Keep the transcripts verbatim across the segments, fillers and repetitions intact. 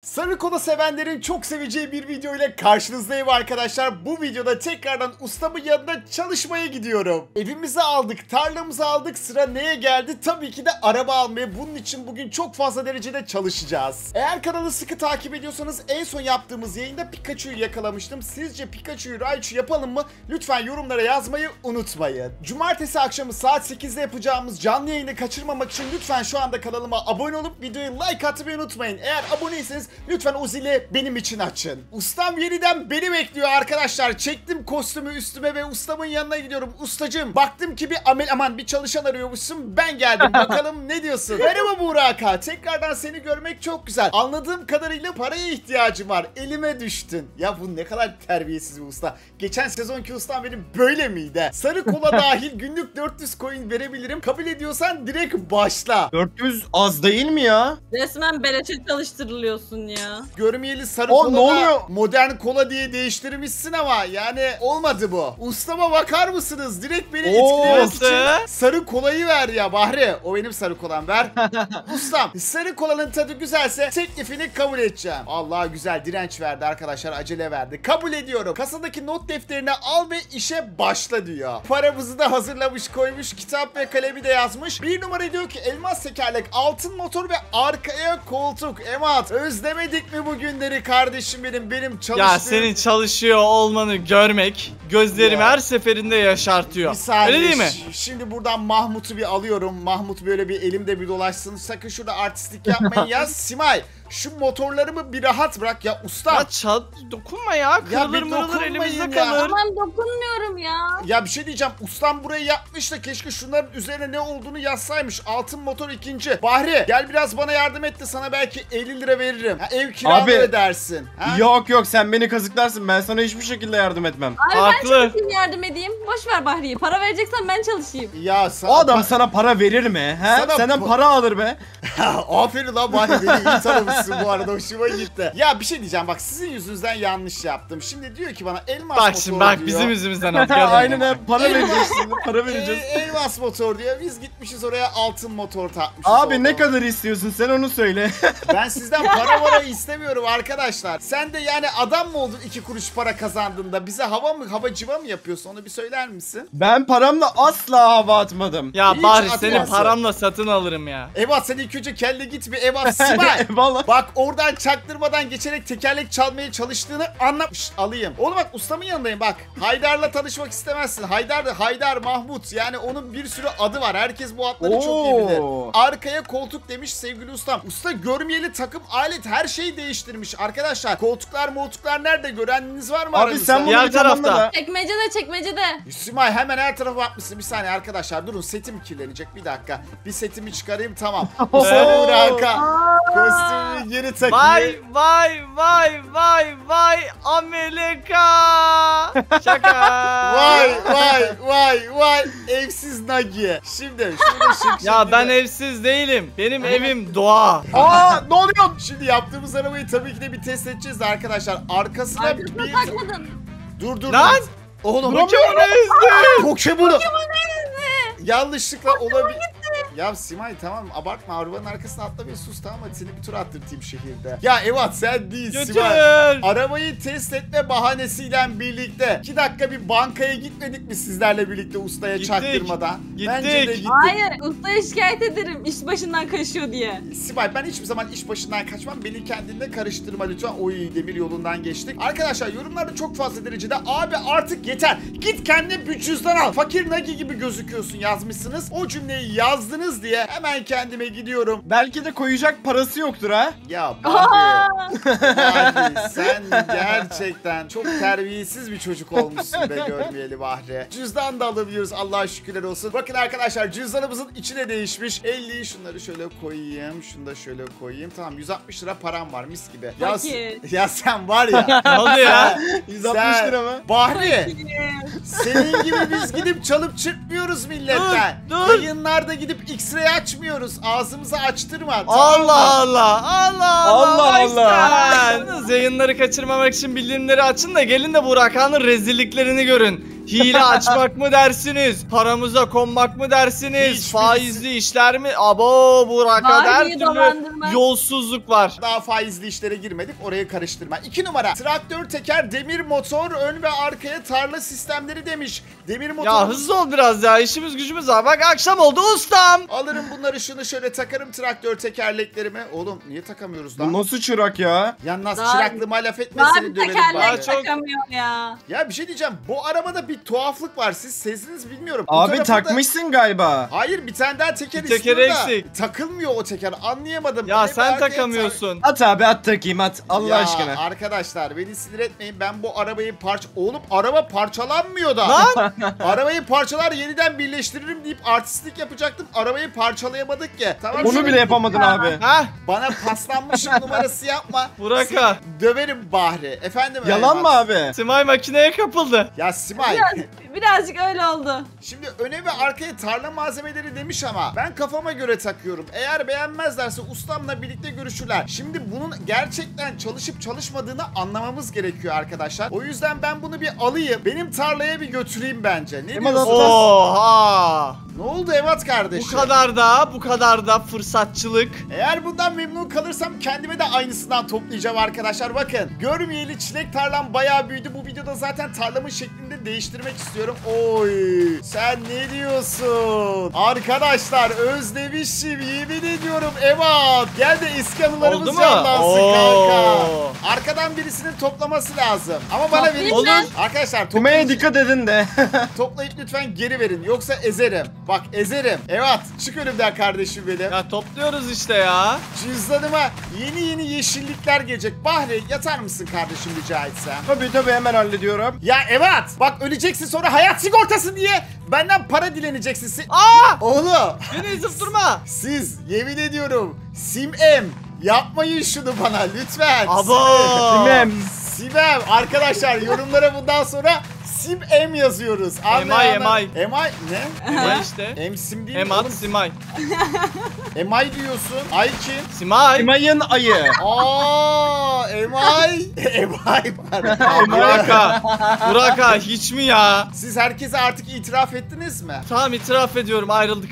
Sarı kola sevenlerin çok seveceği bir video ile karşınızdayım arkadaşlar. Bu videoda tekrardan ustamın yanına çalışmaya gidiyorum. Evimizi aldık, tarlamızı aldık. Sıra neye geldi? Tabii ki de araba almaya. Bunun için bugün çok fazla derecede çalışacağız. Eğer kanalı sıkı takip ediyorsanız en son yaptığımız yayında Pikachu'yu yakalamıştım. Sizce Pikachu'yu Raichu yapalım mı? Lütfen yorumlara yazmayı unutmayın. Cumartesi akşamı saat sekizde yapacağımız canlı yayını kaçırmamak için lütfen şu anda kanalıma abone olup videoyu like atmayı unutmayın. Eğer aboneyseniz lütfen o zili benim için açın. Ustam yeniden beni bekliyor arkadaşlar. Çektim kostümü üstüme ve ustamın yanına gidiyorum. Ustacığım, baktım ki bir amel aman bir çalışan arıyormuşsun. Ben geldim. Bakalım ne diyorsun? Merhaba Burak. Tekrardan seni görmek çok güzel. Anladığım kadarıyla paraya ihtiyacım var. Elime düştün. Ya bu ne kadar terbiyesiz bir usta. Geçen sezonki ustam benim böyle miydi? Sarı kola dahil günlük dört yüz coin verebilirim. Kabul ediyorsan direkt başla. dört yüz az değil mi ya? Resmen beleşe çalıştırılıyorsun ya. Görmeyeli sarı O, kola ne oluyor? modern kola diye değiştirmişsin ama yani olmadı bu. Ustama bakar mısınız? Direkt beni Oo, etkilemek için nasıl? sarı kolayı ver ya Bahri. O benim sarı kolam, ver. Ustam, sarı kolanın tadı güzelse teklifini kabul edeceğim. Allah, güzel direnç verdi arkadaşlar, acele verdi. Kabul ediyorum. Kasadaki not defterini al ve işe başla diyor. Paramızı da hazırlamış, koymuş, kitap ve kalemi de yazmış. Bir numara diyor ki elmas tekerlek, altın motor ve arkaya koltuk. Emat, özlemedik mi bu günleri kardeşim benim? Benim çalıştığım... Ya senin çalışıyor olmanı görmek gözlerimi Ya. her seferinde yaşartıyor. Bir saniye. Öyle değil mi? Ş- Şimdi buradan Mahmut'u bir alıyorum. Mahmut böyle bir elimde bir dolaşsın. Sakın şurada artistlik yapmayın ya. Simay, şu motorlarımı bir rahat bırak ya usta. Ya çat dokunma ya. Kırılır bir mırılır dokunmayın elimizde ya. kalır. Aman dokunmuyorum ya. Ya bir şey diyeceğim. Ustam burayı yapmış da keşke şunların üzerine ne olduğunu yazsaymış. Altın motor ikinci. Bahri, gel biraz bana yardım et de sana belki elli lira veririm. Ha, ev kiramı Abi, ödersin. Ha? Yok yok, sen beni kazıklarsın, ben sana hiçbir şekilde yardım etmem. Abi ben Haklı. çalışayım, yardım edeyim. Boş ver Bahri'yi. Para vereceksen ben çalışayım. Ya sana... O adam sana para verir mi? He? Sana Senden pa- para alır be. Aferin lan Bahri, beni iyi tanımışsın bu arada, hoşuma gitti. Ya bir şey diyeceğim, bak sizin yüzünüzden yanlış yaptım. Şimdi diyor ki bana elmas Bak motor şimdi bak diyor. bizim yüzümüzden oldu. gördün mü? Aynen öyle, para vereceğiz şimdi, para E, vereceğiz. elmas motor diyor. Biz gitmişiz oraya altın motor takmışız. Abi orada. ne kadar istiyorsun, sen onu söyle. Ben sizden para vara istemiyorum arkadaşlar. Sen de yani adam mı oldun iki kuruş para kazandığında? Bize hava mı, hava civa mı yapıyorsun? Onu bir söyler misin? Ben paramla asla hava atmadım. Ya Hiç bari seni atmazsın. paramla satın alırım ya. Evat, sen ilk önce kelle git bir Evat Simay. Eyvallah. Bak oradan çaktırmadan geçerek tekerlek çalmaya çalıştığını anlamış. Alayım. Oğlum bak, ustamın yanındayım bak. Haydar'la tanışmak istemezsin. Haydar da Haydar Mahmut. Yani onun bir sürü adı var. Herkes bu adları çok iyi bilir. Oo. Arkaya koltuk demiş sevgili ustam. Usta görmeyeli takım alet her şeyi değiştirmiş. Arkadaşlar koltuklar moltuklar nerede? Göreniniz var mı Abi aranızda? sen bunu Diğer bir tamamla tarafta. da. Çekmecede çekmecede. Simay, hemen her tarafa bakmışsın. Bir saniye arkadaşlar, durun, setim kirlenecek, bir dakika. Bir setimi çıkarayım, tamam. Usta Burak'a kostümü geri takayım. Vay vay vay vay vay Amerika. Şaka. Vay vay vay vay evsiz Nagi. Şimdi şurada şık Ya şekilde- ben evsiz değilim. Benim evim doğa. Aa, ne oluyor? Şimdi yaptığımız arabayı tabii ki de bir test edeceğiz de arkadaşlar. Arkasına Arkasına bir... takmadın. Dur dur. Lan! dur. Oğlum Pokemon ezdi. Pokemon'u. Yanlışlıkla olabilir. Ya Simay, tamam abartma, arabanın arkasına atla ve sus, tamam hadi seni bir tur attırtayım şehirde. Ya Evat, sen değil Götür. Simay. Arabayı test etme bahanesiyle birlikte iki dakika bir bankaya gitmedik mi sizlerle birlikte ustaya Gittik. çaktırmadan? Gittik. Bence de gittik. Hayır, ustaya şikayet ederim. İş başından kaçıyor diye. Simay, ben hiçbir zaman iş başından kaçmam. Beni kendinde karıştırma lütfen. Oy, demir yolundan geçtik. Arkadaşlar yorumlarda çok fazla derecede abi artık yeter, git kendine bir cüzdan al, fakir Nagi gibi gözüküyorsun yazmışsınız. O cümleyi yazdınız diye hemen kendime gidiyorum. Belki de koyacak parası yoktur ha. Ya Bahri, Bahri sen gerçekten çok terbiyesiz bir çocuk olmuşsun be görmeyeli Bahri. Cüzdan da alabiliyoruz, Allah'a şükürler olsun. Bakın arkadaşlar, cüzdanımızın içine değişmiş. elliyi şunları şöyle koyayım, şunu da şöyle koyayım. Tamam, yüz altmış lira param var, mis gibi. Ya, Fakir. ya sen var ya. Ne oldu ya? yüz altmış lira mı? Bahri, senin gibi biz gidip çalıp çırpmıyoruz milletten. Dur, dur. Yayınlarda gidip X-ray açmıyoruz. Ağzımızı açtırma. tamam mı? Allah Allah Allah Allah Allah. Allah. Baştan. Yalnız yayınları kaçırmamak için bildirimleri açın da gelin de Burak Han'ın rezilliklerini görün. Hile açmak mı dersiniz? Paramıza konmak mı dersiniz? Hiçbirisi- Faizli işler mi? Abo Burak Han, her Bahri'yi türlü dolandırmak. yolsuzluk var. Daha faizli işlere girmedik, orayı karıştırma. İki numara. Traktör, teker, demir motor, ön ve arkaya tarla sistemleri demiş. Demir motor. Ya hızlı ol biraz ya, işimiz gücümüz var. Bak akşam oldu ustam. Alırım bunları, şunu şöyle takarım traktör tekerleklerimi. Oğlum niye takamıyoruz lan? Bu nasıl çırak ya? Yalnız Daha- çıraklığıma laf etme, Daha seni bir döverim tekerlek bari. çok- takamıyor ya. Ya bir şey diyeceğim. Bu arabada bir tuhaflık var. Siz sezdiniz bilmiyorum. Bu Abi tarafında- takmışsın galiba. Hayır, bir tane daha teker Bir teker istiyor da eksik. takılmıyor o teker. Anlayamadım. Ya Öyle bir sen arkaya takamıyorsun. At abi at takayım at. Allah ya aşkına. arkadaşlar beni sinir etmeyin, ben bu arabayı parça... Oğlum araba parçalanmıyor da. Lan Arabayı parçalar yeniden birleştiririm deyip artistlik yapacaktım. Arabayı parçalayamadık ya. Tamam, Onu şöyle bile yapamadın abi. ha bana paslanmışım numarası yapma. Burak Seni ha. döverim Bahri. Efendim Yalan Elmas? mı abi? Simay makineye kapıldı. Ya Simay. Biraz, birazcık öyle oldu. Şimdi öne ve arkaya tarla malzemeleri demiş ama ben kafama göre takıyorum. Eğer beğenmezlerse ustamla birlikte görüşürler. Şimdi bunun gerçekten çalışıp çalışmadığını anlamamız gerekiyor arkadaşlar. O yüzden ben bunu bir alayım. Benim tarlaya bir götüreyim bence. Ne Hemen diyorsunuz? Oha. Ne oldu Evat kardeşim? Bu kadar da bu kadar da fırsatçılık. Eğer bundan memnun kalırsam kendime de aynısından toplayacağım arkadaşlar. Bakın, görmeyeli çilek tarlam bayağı büyüdü. Bu videoda zaten tarlamın şeklini değiştirmek istiyorum. Oy, sen ne diyorsun? Arkadaşlar özlemişim, yemin ediyorum Evat. Gel de eski anılarımız Oldu mu? canlansın Oo. kanka. Arkadan birisinin toplaması lazım. Ama bana verin. Olur. Arkadaşlar Tümeye toplayıp, dikkat edin de. toplayıp lütfen geri verin. Yoksa ezerim. Bak ezerim. Evat, çık önümden kardeşim benim. Ya topluyoruz işte ya. Cüzdanıma yeni yeni yeşillikler gelecek. Bahri, yatar mısın kardeşim rica etsem? Tabii tabii hemen hallediyorum. Ya evet, bak öleceksin sonra hayat sigortası diye benden para dileneceksin. Si- Aa! Oğlum, Beni ezip durma. siz yemin ediyorum Simem yapmayın şunu bana lütfen. Abo. Simem. Simem arkadaşlar, yorumlara bundan sonra Simem yazıyoruz. Emay, Anlayan- emay. Emay ne? Simay işte. Emsim değil mi Emat oğlum? Simay. Emay diyorsun. Ay kim? Simay. Simay'ın ayı. Aa, Emay. Emay var. Burak ha. Burak ha, hiç mi ya? Siz herkese artık itiraf ettiniz mi? Tamam, itiraf ediyorum, ayrıldık.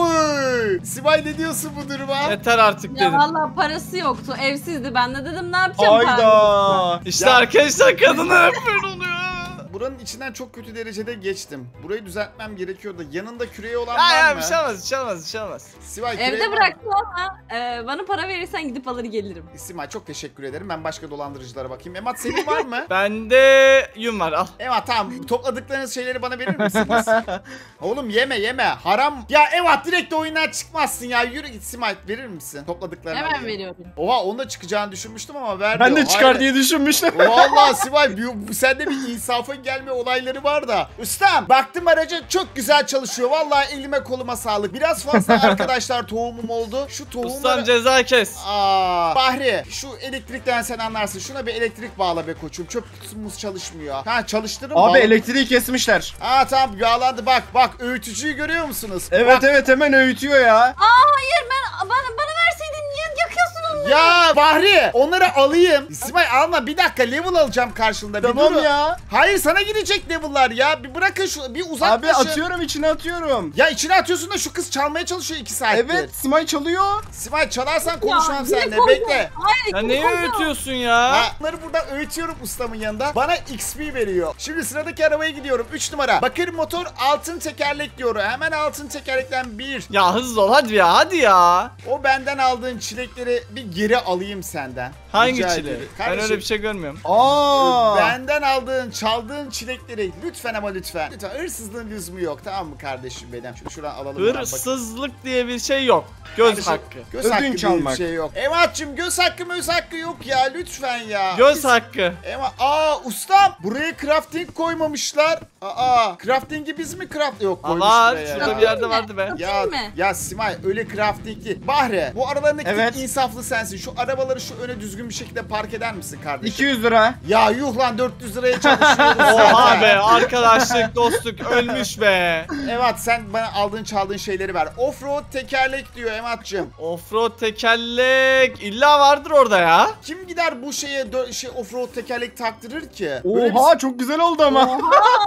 Oy! Simay ne diyorsun bu duruma? Yeter artık Ya dedim. vallahi parası yoktu. Evsizdi. Ben de dedim ne yapacağım paramı? Hayda. İşte Ya- arkadaşlar, kadınlar hep böyle oluyor. Buranın içinden çok kötü derecede geçtim. Burayı düzeltmem gerekiyordu. Yanında küreği olan Ya var ya mı? bir şey olmaz, bir şey olmaz, bir şey olmaz. Simay küreği var Evde mı? bıraktım ama e, bana para verirsen gidip alır gelirim. Simay çok teşekkür ederim. Ben başka dolandırıcılara bakayım. Emat senin var mı? Bende yün var, al. Emat tamam. Topladıklarınız şeyleri bana verir misiniz? Oğlum yeme yeme. Haram. Ya Emat direkt de oyundan çıkmazsın ya. Yürü git Simay. Verir misin? Topladıklarını Hemen alayım. veriyorum. Oha, onda çıkacağını düşünmüştüm ama verdi. Ben de o. çıkar Hayır. diye düşünmüştüm. Vallahi Sibel, bu- bu- sende bir insafın gelme olayları var da. Ustam, baktım araca çok güzel çalışıyor. Vallahi elime koluma sağlık. Biraz fazla arkadaşlar tohumum oldu. Şu Ustam tohumları... ceza kes. Aa, Bahri, şu elektrikten sen anlarsın. Şuna bir elektrik bağla be koçum. Çöp kutumuz çalışmıyor. Ha, çalıştırın. Abi bağla. elektriği kesmişler. Aa tamam, bağlandı. Bak bak, öğütücüyü görüyor musunuz? Evet Bak. evet hemen öğütüyor ya. Hayır ben bana, bana verseydin niye yakıyorsun onu? Ya Bahri, onları alayım. Simay alma, bir dakika, level alacağım karşılığında. Bir Tamam dur. ya. Hayır, sana gidecek level'lar ya. Bir bırakın şu, bir Abi uzaklaşın. atıyorum içine atıyorum. Ya içine atıyorsun da şu kız çalmaya çalışıyor iki saattir. Evet Simay çalıyor. Simay, çalarsan Ya, konuşmam yine seninle. koydum. Bekle. Hayır, Ya kim neyi koydu? öğütüyorsun ya? Ha, bunları burada öğütüyorum ustamın yanında. Bana X P veriyor. Şimdi sıradaki arabaya gidiyorum. üç numara. Bakır motor, altın tekerlek diyor. Hemen altın tekerlekten bir. Ya hızlı ol hadi ya, hadi ya. O benden aldığın çilekleri bir geri alayım senden. Hangi Rica çile? ederim. Ben Kardeşim, öyle bir şey görmüyorum. Aa. benden aldığın, çaldığın çilekleri lütfen ama lütfen. Lütfen, hırsızlığın lüzumu yok, tamam mı kardeşim benim? Şunu şuradan alalım. hemen, bak. Hırsızlık diye bir şey yok. Göz Kardeşim, hakkı. Göz Ödünç hakkı diye bir almak. şey yok. Evat'cığım, göz hakkı möz hakkı yok ya, lütfen ya. Göz Biz- hakkı. Ema, aa ustam, buraya crafting koymamışlar. Aa, crafting'i biz mi craft yok Aa, koymuş var. buraya? Şurada Ya. bir yerde vardı be. Ya, Değil mi? ya Simay, öyle crafting değil. Bahre, bu aralarındaki Evet. tek insaflı sensin. Şu arabaları şu öne düzgün düzgün bir şekilde park eder misin kardeşim? iki yüz lira. Ya yuh lan dört yüz liraya çalışıyoruz. Oha zaten. be, arkadaşlık dostluk ölmüş be. Evet, sen bana aldığın çaldığın şeyleri ver. Offroad tekerlek diyor Emat'cığım. Offroad tekerlek illa vardır orada ya. Kim gider bu şeye dö- şey offroad tekerlek taktırır ki? Böyle Oha çok güzel oldu ama.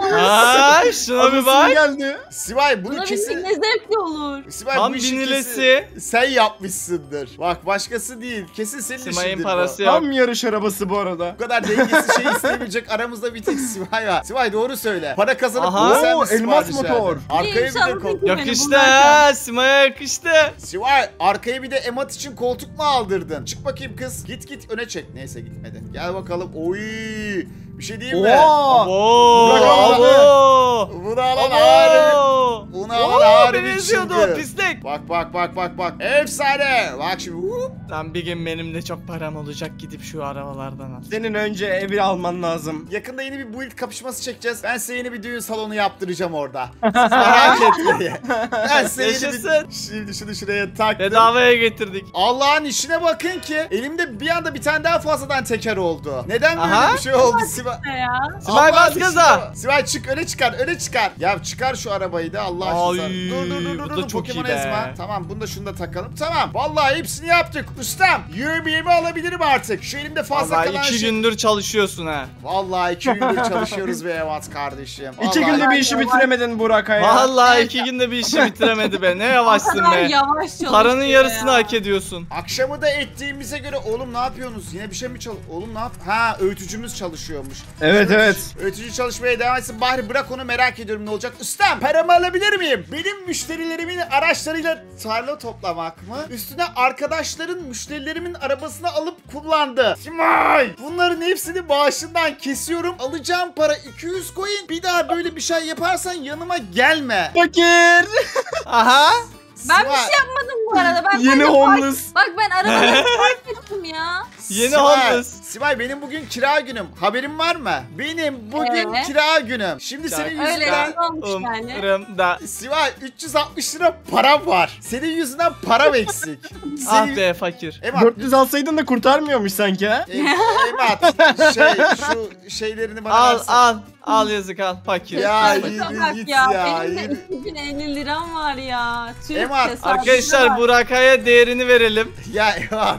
Ha, şuna bir Anasını bak. geldi. bir- Sivay bunu Buna kesin. binmek ne zevkli olur. Sivay Tam bu işi binilesi. kesin sen yapmışsındır. Bak başkası değil. Kesin senin Simay'ın işindir parası bu. yok. Tam yarış arabası bu arada. Bu kadar dengesiz şey isteyebilecek aramızda bir tek Sivay var. Sivay doğru söyle. Para kazanıp Aha. bunu sen Oo, mi elmas sipariş motor. verdin? Arkaya bir de İnşallah koltuk. Beni Yakıştı bunlar ha, Sima'ya yakıştı. Sivay arkaya bir de Emat için koltuk mu aldırdın? Çık bakayım kız. Git git öne çek. Neyse gitmedi. Gel bakalım. Oy. Bir şey diyeyim mi? Oo. Abo, Bırak abi. abo. Bunu alan ağrı. Abo. Bunu alan Oo, ağrı beni bir eziyordu çılgın. pislik. Bak bak bak bak bak. Efsane. Bak şimdi. Hup. Lan bir gün benim de çok param olacak, gidip şu arabalardan al. Senin önce evi alman lazım. Yakında yeni bir build kapışması çekeceğiz. Ben size yeni bir düğün salonu yaptıracağım orada. Siz merak etmeyin. Ben size yeni Yaşasın. bir... Şimdi şunu şuraya taktım. Bedavaya getirdik. Allah'ın işine bakın ki elimde bir anda bir tane daha fazladan teker oldu. Neden böyle Aha. bir şey oldu Sivay? Ne ya? Sibel Allah'ın bas gaza. işine bak. Sivay çık öne çıkar öne çıkar. Ya çıkar şu arabayı da Allah aşkına. Ay, Dur dur dur bu dur da dur çok Pokemon iyi be. ezme. Tamam bunu da şunu da takalım. Tamam. Vallahi hepsini yaptık. Ustam yemeğimi alabilirim artık. Şu elimde fazla Vallahi kalan iki şey. gündür çalışıyorsun ha. Vallahi iki gündür çalışıyoruz be Evat kardeşim. İki Vallahi. günde bir işi bitiremedin Burak ya. Vallahi iki günde bir işi bitiremedi be. Ne yavaşsın Kadar be. yavaş çalışıyor Paranın ya. yarısını hak ediyorsun. Akşamı da ettiğimize göre oğlum ne yapıyorsunuz? Yine bir şey mi çal... Oğlum ne yap... Ha öğütücümüz çalışıyormuş. Evet, Öğütücü- evet. Öğütücü çalışmaya devam etsin. Bari bırak onu merak ediyorum ne olacak. Ustam paramı alabilir miyim? Benim müşterilerimin araçlarıyla tarla toplamak mı? Üstüne arkadaşların müşterilerimin arabasını alıp kullandı. Simay! Bunların hepsini bağışından kesiyorum. Alacağım para iki yüz coin. Bir daha böyle bir şey yaparsan yanıma gelme. Fakir. Aha. Ben bir Simay, şey yapmadım bu arada. Ben Yeni sadece homeless. park- Bak ben arabaları park ettim ya. Yeni Simay, homeless. Simay benim bugün kira günüm. Haberin var mı? Benim bugün Ee? kira günüm. Şimdi senin Öyle Öyle yüzünden... güzel olmuş yani. Umurumda. Sivay üç yüz altmış lira param var. Senin yüzünden param eksik. Ah Senin... be fakir. Emat, dört yüz alsaydın da kurtarmıyormuş sanki ha. e- Emat şey şu şeylerini bana Al versene. al. Al yazık al fakir. Ya, Al yürü fakir. Bak git ya, ya, benim de yürü. iki bin elli liram var ya. Türk Emat, hesabına Arkadaşlar bak. Burak'a değerini verelim. Ya Emat.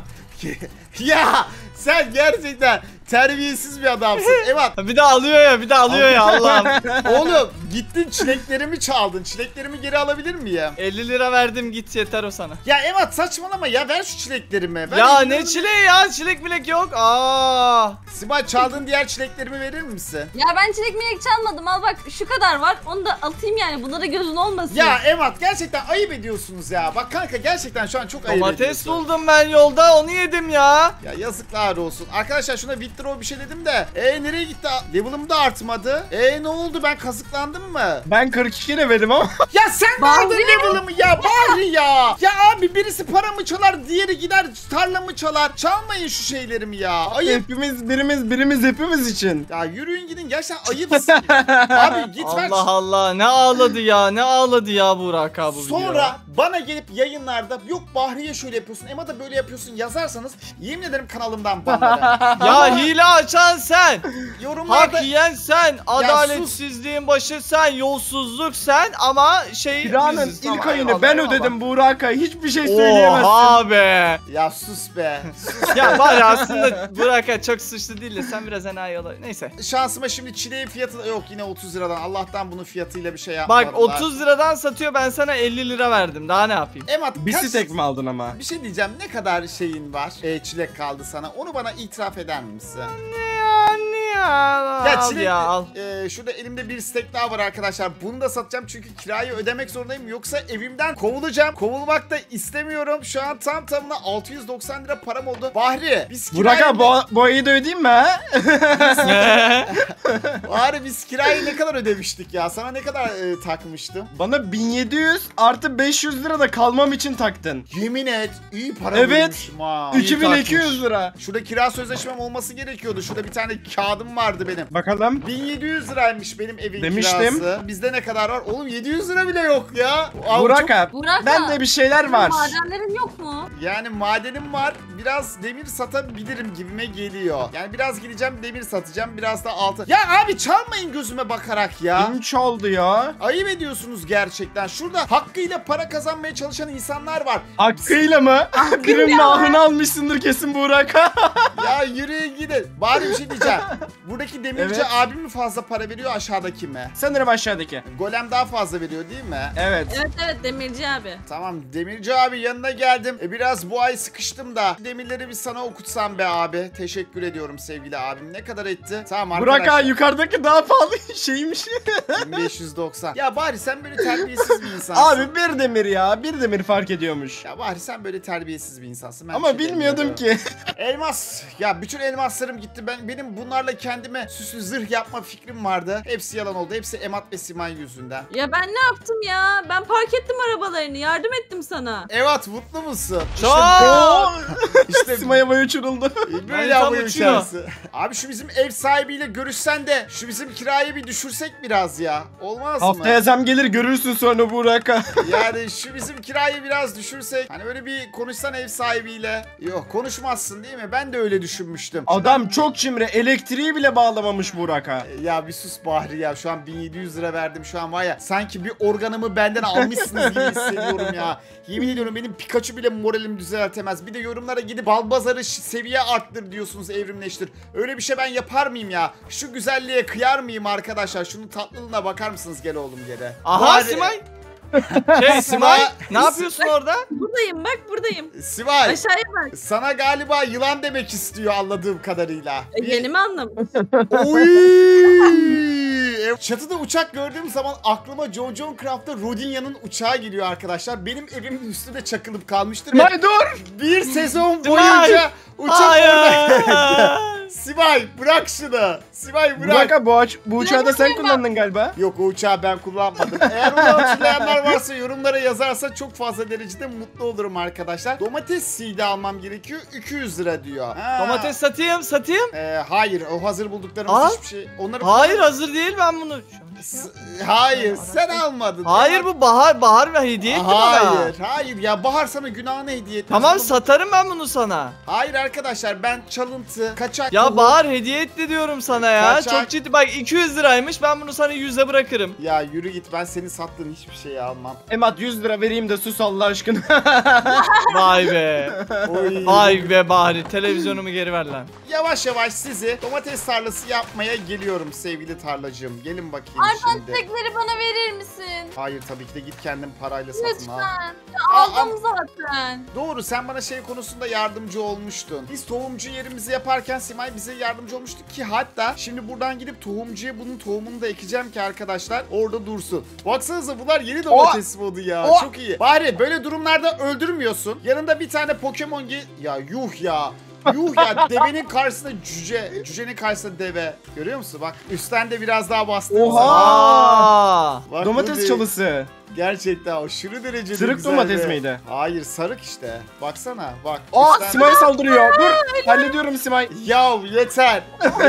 Ya sen gerçekten terbiyesiz bir adamsın. Emat Bir de alıyor ya, bir de alıyor ya Allah'ım. oğlum gittin çileklerimi çaldın. Çileklerimi geri alabilir miyim? elli lira verdim git yeter o sana. Ya Emat saçmalama ya ver şu çileklerimi. Ben Ya elli ne lira- çileği ya, çilek bilek yok. Aa. Sibel çaldığın diğer çileklerimi verir misin? Ya ben çilek milek çalmadım, al bak şu kadar var, onu da atayım yani, bunlara gözün olmasın. Ya Emat gerçekten ayıp ediyorsunuz ya. Bak kanka gerçekten şu an çok ayıp Domates ediyorsun. buldum ben yolda, onu yedim ya. Ya yazıklar olsun. Arkadaşlar şuna Victor bir şey dedim de. E nereye gitti? Level'ım da artmadı. E ne oldu? Ben kazıklandım mı? Ben kırk iki levelim ama. Ya sen mi Bahri! aldın level'ımı ya? Bahri ya. Ya abi birisi paramı çalar, diğeri gider tarlamı çalar. Çalmayın şu şeylerimi ya. Ayıp. Hepimiz birimiz birimiz hepimiz için. Ya yürüyün gidin. Gerçekten ayıpsın. Abi git ver. Allah Allah, ne ağladı ya, ne ağladı ya Burak abi bu Sonra video. bana gelip yayınlarda yok Bahriye şöyle yapıyorsun, Emma da böyle yapıyorsun yazarsanız yemin ederim kanalımdan banlarım. Ya hile açan sen, Yorumlarda hak yiyen sen, adaletsizliğin başı sen, yolsuzluk sen ama şey Kiranın biziz. ilk Tamam, ayını eyvallah, ben eyvallah. ödedim Burak'a. Hiçbir şey söyleyemezsin. Oha be. ya sus be. Sus. Ya var ya, aslında Burak'a çok suçlu değil de sen biraz enayi ol. Neyse. Şansıma şimdi çileğin fiyatı yok yine otuz liradan. Allah'tan bunun fiyatıyla bir şey Bak yapmadılar. otuz liradan satıyor, ben sana elli lira verdim. Daha ne yapayım? Emat Bir kaç... stek mi aldın ama? Bir şey diyeceğim, ne kadar şeyin var? E, çilek kaldı sana. Onu bana itiraf eder misin? Ya ne ya? Ya al çilek, ya al. e, şurada elimde bir stek daha var arkadaşlar. Bunu da satacağım çünkü kirayı ödemek zorundayım. Yoksa evimden kovulacağım. Kovulmak da istemiyorum. Şu an tam tamına altı yüz doksan lira param oldu. Bahri biz kirayı... Burak'a bu, bu ayı da ödeyeyim mi ha? Bahri biz kirayı ne kadar ödemiştik ya? Sana ne kadar e, takmıştım? Bana bin yedi yüz artı beş yüz lira da kalmam için taktın. Yemin et. İyi para Evet. vermişim ha. iki bin iki takmış. yüz lira. Şurada kira sözleşmem olması gerekiyordu. Şurada bir tane kağıda kağıdım vardı benim. Bakalım. bin yedi yüz liraymış benim evin Demiştim. kirası. Bizde ne kadar var? Oğlum yedi yüz lira bile yok ya. Abi Burak çok- abi. Burak Bende bir şeyler var. Madenlerin yok mu? Yani madenim var. Biraz demir satabilirim gibime geliyor. Yani biraz gideceğim demir satacağım. Biraz da altın. Ya abi çalmayın gözüme bakarak ya. Kim çaldı ya? Ayıp ediyorsunuz gerçekten. Şurada hakkıyla para kazanmaya çalışan insanlar var. Hakkıyla mı? Birinin ahını almışsındır kesin Burak. Ya yürüyün gidin. Bari bir şey diyeceğim. Buradaki demirci Evet. abim mi fazla para veriyor aşağıdaki mi? Sanırım aşağıdaki. Golem daha fazla veriyor değil mi? Evet. Evet evet Demirci abi. Tamam demirci abi yanına geldim. E, biraz bu ay sıkıştım da. Demirleri bir sana okutsam be abi. Teşekkür ediyorum sevgili abim. Ne kadar etti? Tamam Burak arkadaşlar. abi yukarıdaki daha pahalı şeymiş. bin beş yüz doksan. Ya bari sen böyle terbiyesiz bir insansın. Abi bir demir ya. Bir demir fark ediyormuş. Ya bari sen böyle terbiyesiz bir insansın. Ben Ama bir şey bilmiyordum demiyorum. ki. Elmas. Ya bütün elmaslarım gitti. Ben benim bunlarla kendime süslü zırh yapma fikrim vardı. Hepsi yalan oldu. Hepsi Emat ve Simay yüzünden. Ya ben ne yaptım ya? Ben park ettim arabalarını. Yardım ettim sana. Evet mutlu musun? Çok. İşte Simay havaya uçuruldu. böyle Tam havaya uçuyor. uçarsın. Abi şu bizim ev sahibiyle görüşsen de şu bizim kirayı bir düşürsek biraz ya. Olmaz mı? Haftaya zam gelir görürsün sonra Burak abi. Yani şu bizim kirayı biraz düşürsek. Hani öyle bir konuşsan ev sahibiyle. Yok konuşmazsın değil mi? Ben de öyle düşünmüştüm. Adam çok cimri. Elektriği bile bağlamamış Burak abi. Ya bir sus Bahri ya. Şu an bin yedi yüz lira verdim şu an var ya. Sanki bir organımı benden almışsınız gibi hissediyorum ya. Yemin ediyorum benim Pikachu bile moralim düzeltemez. Bir de yorumlara gidip Balbazar'ı ş- seviye arttır diyorsunuz, evrimleştir. Öyle bir şey ben yapar mıyım ya? Şu güzelliğe kıyar mıyım arkadaşlar? Şunun tatlılığına bakar mısınız gel oğlum geri. Aha Bahri- Simay. Şey Simay Simay- ne yapıyorsun orada? Buradayım bak buradayım. Sivay. Aşağıya bak. Sana galiba yılan demek istiyor anladığım kadarıyla. E, yeni mi anlamış? Oy! E, Çatıda uçak gördüğüm zaman aklıma John John Craft'ta Rodinya'nın uçağı geliyor arkadaşlar. Benim evimin üstünde çakılıp kalmıştır ve Simay dur. bir sezon Simay! boyunca uçak orada. Hayır. Sivay bırak şunu. Sivay bırak. Burak abi bu, aç- bu uçağı da sen kullandın galiba. Yok o uçağı ben kullanmadım. Eğer onu hatırlayanlar varsa yorumlara yazarsa çok fazla derecede mutlu olurum arkadaşlar. Domates seedi almam gerekiyor. iki yüz lira diyor. Ha. Domates satayım satayım. Ee, hayır o hazır bulduklarımız Al. hiçbir şey. Onları Hayır hazır değil ben bunu. S- hayır sen almadın. Hayır bu bahar bahar ve hediye etti bana. Hayır hayır ya Bahar sana günahını hediye etmez. Tamam Oğlum, satarım ben bunu sana. hayır arkadaşlar ben çalıntı, kaçak. Ya tohum- Bahar hediye etti diyorum sana ya. Kaçak- Çok ciddi bak iki yüz liraymış ben bunu sana yüze bırakırım. Ya yürü git ben senin sattığın hiçbir şeyi almam. Emat yüz lira vereyim de sus Allah aşkına. Vay be. Oy. Vay be Bahri televizyonumu geri ver lan. Yavaş yavaş sizi domates tarlası yapmaya geliyorum sevgili tarlacığım. Gelin bakayım Artan şimdi. çiçekleri bana verir misin? Hayır tabii ki de git kendin parayla satın al. Lütfen. Ya, Aa, aldım zaten. Doğru sen bana şey konusunda yardımcı olmuştun. Biz tohumcu yerimizi yaparken Simay bize yardımcı olmuştu ki hatta şimdi buradan gidip tohumcuya bunun tohumunu da ekeceğim ki arkadaşlar orada dursun. Baksanıza bunlar yeni domates modu ya. O- Çok iyi. Bari böyle durumlarda öldürmüyorsun. Yanında bir tane Pokemon ge- ya yuh ya. Yuh ya devenin karşısında cüce, cücenin karşısında deve. Görüyor musun? Bak üstten de biraz daha bastığım Oha! zaman. Aa. Bak, bu Domates değil. çalısı. Gerçekten aşırı derecede Sırık güzel domates be. miydi? Hayır sarık işte. Baksana bak. Aa üstten- Simay saldırıyor. Dur. Hallediyorum Simay. Yav yeter.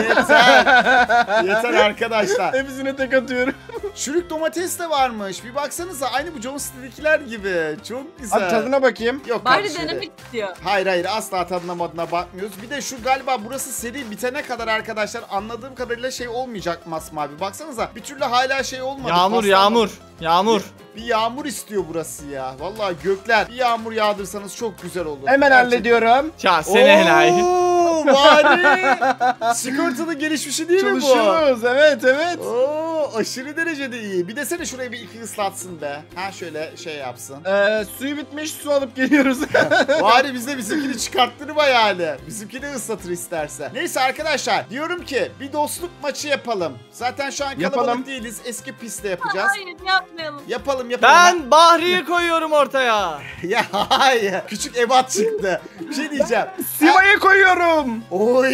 Yeter. Yeter arkadaşlar. Hepsine tek atıyorum. Çürük domates de varmış. Bir baksanıza aynı bu John Steel'dekiler gibi. Çok güzel. Abi tadına bakayım. Yok Bari kardeşim. denemek istiyor. Hayır hayır asla tadına madına bakmıyoruz. Bir de şu galiba burası seri bitene kadar arkadaşlar anladığım kadarıyla şey olmayacak masmavi. Baksanıza bir türlü hala şey olmadı. Yağmur paslanmadı. yağmur. Yağmur. Bir yağmur istiyor burası ya. Vallahi gökler. Bir yağmur yağdırsanız çok güzel olur. Hemen Gerçekten. hallediyorum. Ya seni enayi. Oo, bari. Sigortalı gelişmişi değil mi bu? Çalışıyoruz. Evet evet. Oo, aşırı derecede iyi. Bir desene şurayı bir iki ıslatsın be. Ha şöyle şey yapsın. Ee, suyu bitmiş su alıp geliyoruz. Bari bize bizimkini çıkarttırma yani. Bizimkini ıslatır isterse. Neyse arkadaşlar diyorum ki bir dostluk maçı yapalım. Zaten şu an kalabalık Yapalım. değiliz. Eski pistte yapacağız. Hayır yapmayalım. Yapalım yapalım. Ben Bahri'yi koyuyorum ortaya. Ya hayır. Küçük ebat çıktı. Bir şey diyeceğim. Simay'ı koyuyorum. Oy.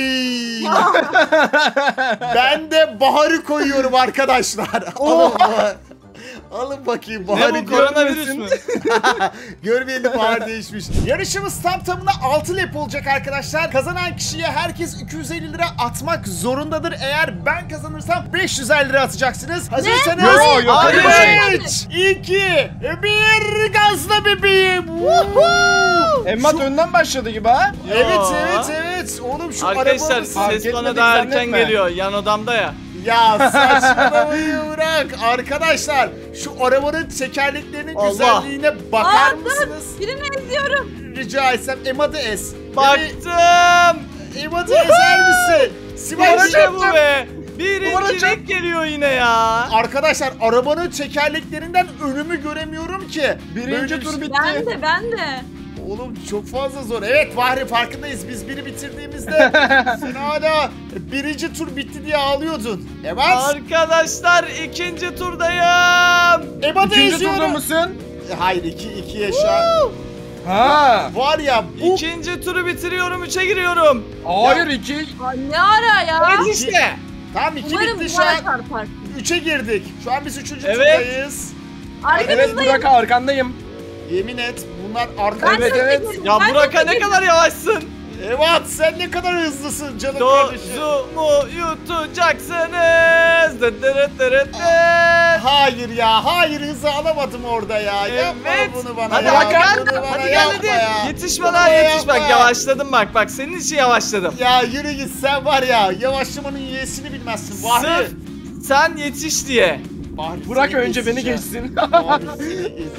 Ben de Bahar'ı koyuyorum arkadaşlar. Oha. Alın bakayım Ne Bahar. bu koronavirüs mü? Görmeyelim Bahar değişmiş. Yarışımız tam tamına altı lap olacak arkadaşlar. Kazanan kişiye herkes iki yüz elli lira atmak zorundadır. Eğer ben kazanırsam beş yüz elli lira atacaksınız. Hazırsanız Yok, yok, hayır. üç, iki, bir gazla bebeğim. Woohoo! Emmat Şu- önden başladı gibi ha. Evet Yo. evet evet. Oğlum şu Arkadaşlar arabanın... fark ses bana etmedik daha erken zannetme. geliyor. Yan odamda ya. Ya saçmalamayı bırak. Arkadaşlar şu arabanın tekerleklerinin Allah. güzelliğine bakar Aa, dur. mısınız? Birini eziyorum. Rica etsem Emad'ı ez. Baktım. Emad'ı ezer misin? Sibel İşte bu be. Numara Birincilik geliyor yine ya. Arkadaşlar arabanın tekerleklerinden önümü göremiyorum ki. Böyle Birinci bir tur şey- bitti. Ben de ben de. Oğlum çok fazla zor. Evet Fahri farkındayız. Biz biri bitirdiğimizde sen hala birinci tur bitti diye ağlıyordun. Emad. Arkadaşlar ikinci turdayım. Emad'ı İkinci turda eziyorum. mısın? E, Hayır iki iki yaşa. Ha. Var ya bu İkinci turu bitiriyorum. Üçe giriyorum. Hayır iki. Aa, ne ara ya? Evet işte. tam iki Umarım bitti şu duvara an. çarpar. Üçe girdik. Şu an biz üçüncü Evet. turdayız. Evet Arkanızdayım. Burak arkandayım. Yemin et bunlar Ben arka. Evet, de evet. girdim, Ya ben de Burak'a ne girdim. kadar yavaşsın. Evet sen ne kadar hızlısın canım kardeşim. Dozumu yutacaksınız. Dıt dırıt dırıt dıt. Hayır ya hayır hızı alamadım orada ya. Yapma Evet. bunu bana Hadi ya. Hakan. Bunu bana Hadi gel yapma hadi. ya. Yetiş Bunu bana bana yetiş yapma bak ya. yavaşladım bak bak senin için yavaşladım. Ya yürü git sen var ya yavaşlamanın y'sini bilmezsin. Bahri. Sırf sen yetiş diye. Bahri Burak seni önce beni geçeceğim. geçsin. Bahri seni geçeceğim.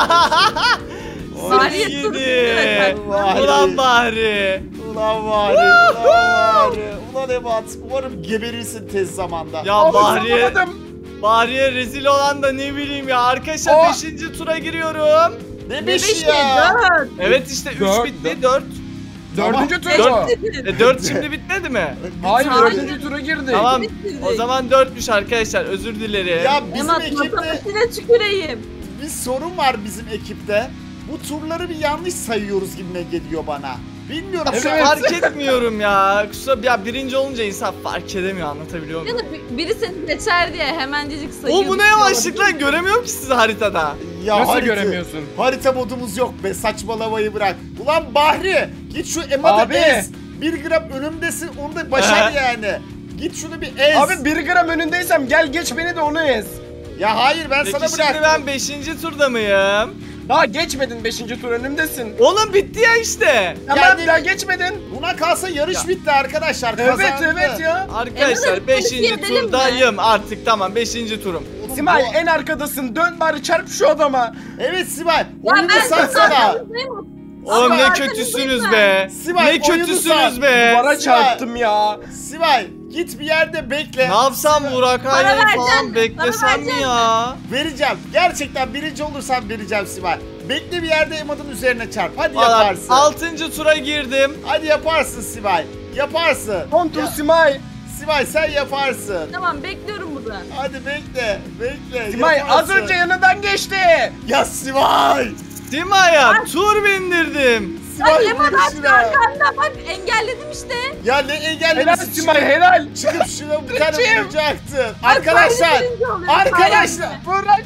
Bahriye Seni turşu gidi. evet. Bahri. Ulan Bahri. Ulan Bahri. Ulan Bahri. Ulan Ebat. Umarım geberirsin tez zamanda. Ya Bahriye, Bahriye. Bahriye rezil olan da ne bileyim ya. Arkadaşlar Aa. beşinci tura giriyorum. Ne Ne beşi beşi? ya? Dört. Evet işte üç Dört, bitti dört. Dördüncü tur Dört. bu. Bitirdin. E dört şimdi bitmedi mi? Hayır Hayır. dördüncü tura girdik. Tamam. Bitirdik. O zaman dörtmüş arkadaşlar özür dilerim. Ya bizim Emat ekipte matematiğine tüküreyim. bir sorun var bizim ekipte. Bu turları bir yanlış sayıyoruz gibime geliyor bana. Bilmiyorum şu Evet. an. Fark etmiyorum ya. Kusura ya birinci olunca insan fark edemiyor anlatabiliyor Ya muyum? da bi- biri seni geçer diye hemencecik sayıyor. O bu ne yavaşlık lan göremiyorum ki sizi haritada. Ya Nasıl harita- göremiyorsun? Harita modumuz yok be saçmalamayı bırak. Ulan Bahri git şu Emad'ı Abi. ez. Bir gram önümdesin onu da başar Aha. yani. Git şunu bir ez. Abi bir gram önündeysem gel geç beni de onu ez. Ya hayır ben Peki sana şimdi bıraktım. ben beşinci turda mıyım? Daha geçmedin beşinci tur önümdesin. Oğlum bitti ya işte. Tamam Yani- daha geçmedin. Buna kalsa yarış Ya. bitti arkadaşlar. Evet Kazandı. evet ya. Arkadaşlar Emre, beşinci polisiye edelim mi? turdayım artık tamam beşinci turum. Oğlum, Simay bu- en arkadasın dön bari çarp şu adama. Evet Sibel. Ya Oyunu ben satsana. arkanızdayım. Oğlum ne Ama kötüsünüz be. Sibel, Ne oyunu kötüsünüz sat. be. Duvara Simay. çarptım ya. Sibel git bir yerde bekle. Ne yapsam Sibel- Burak Para Aya'yı vereceksin falan mi? beklesem Para mi vereceksin ya? Vereceğim. Gerçekten birinci olursam vereceğim Sibel. Bekle bir yerde Emad'ın üzerine çarp. Hadi Valla yaparsın. altıncı tura girdim. Hadi yaparsın Sibel. Yaparsın. Son tur Ya- Simay. Sibel sen yaparsın. Tamam bekliyorum burada. Hadi bekle. Bekle. Simay az yaparsın. önce yanından geçti. Ya Sibel. Dima'ya tur bindirdim. Sibel Ay Emat vur aç şuna. arkanda bak engelledim işte. Ya ne Helal engellemişsin? Simay Çıkıp, helal. çıkıp şuna bir tane Kıçım. vuracaktın. Bak, Arkadaşlar. Bahri birinci oluyor, Arkadaşlar. sayende. Burak.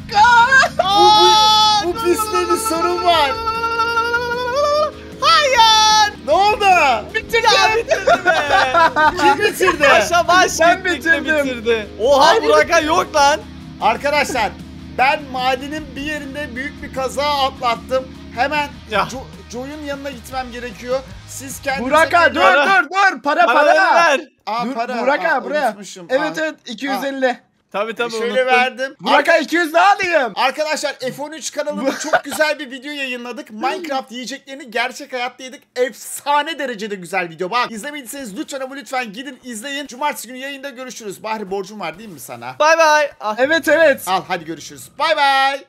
Bu, bu, bu pistte bir sorun var. Hayır. Ne oldu? Bitirdim. Ya bitirdi be. Kim bitirdi? Başa baş Ben gittikle bitirdim. bitirdi. Oha Burak'a yok lan. Arkadaşlar ben madenin bir yerinde büyük bir kaza atlattım. Hemen Ya. Jo- Joy'un yanına gitmem gerekiyor. Siz kendinize... Burak'a dur Para. dur dur para Paraları para. ver. Aa, Dur para. Burak'a Aa, buraya. unutmuşum. Evet Aa, evet iki yüz elli. Tabii tabii Şöyle unuttum. verdim. Burak'a iki yüz daha alayım. Arkadaşlar F on üç kanalında çok güzel bir video yayınladık. Minecraft yiyeceklerini gerçek hayatta yedik. Efsane derecede güzel video. Bak izlemediyseniz lütfen ama lütfen gidin izleyin. Cumartesi günü yayında görüşürüz. Bahri borcum var değil mi sana? Bay bay. Ah. Evet evet. Al hadi görüşürüz. Bay bay.